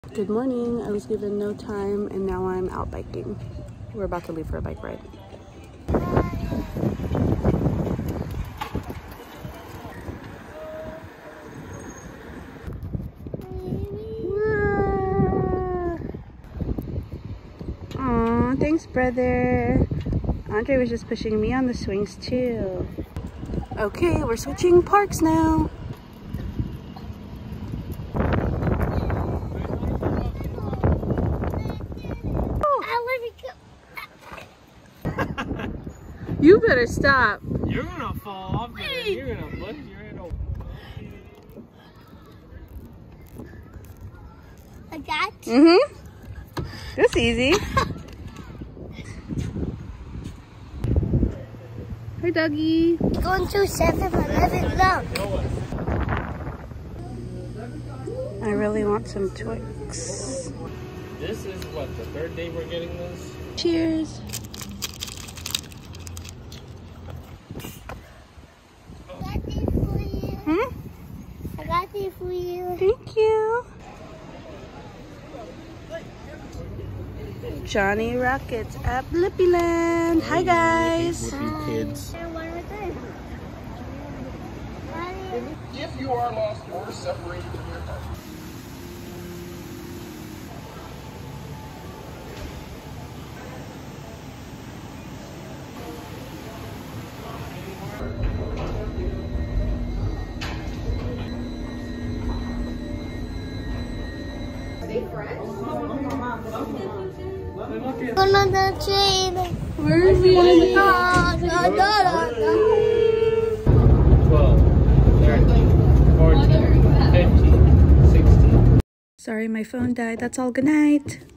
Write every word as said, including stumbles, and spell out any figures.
Good morning. I was given no time and now I'm out biking. We're about to leave for a bike ride. Aw, thanks, brother. Andre was just pushing me on the swings too. Okay, we're switching parks now. You better stop. You're gonna fall off there. You're gonna bust your head open. Like that? Mm-hmm. That's easy. Hi, doggy. Going to seven eleven now. I really want some Twix. This is what, the third day we're getting this? Cheers. I got these for you. Hmm? I got these for you. Thank you. Johnny Rockets at Blippiland. Hi, guys. Blippi kids. If you are lost or separated from your partner. Go on the train. Where is he? Da, da, da, da, da. twelve, thirteen, fourteen, fifteen, sixteen. Sorry, my phone died. That's all. Good night.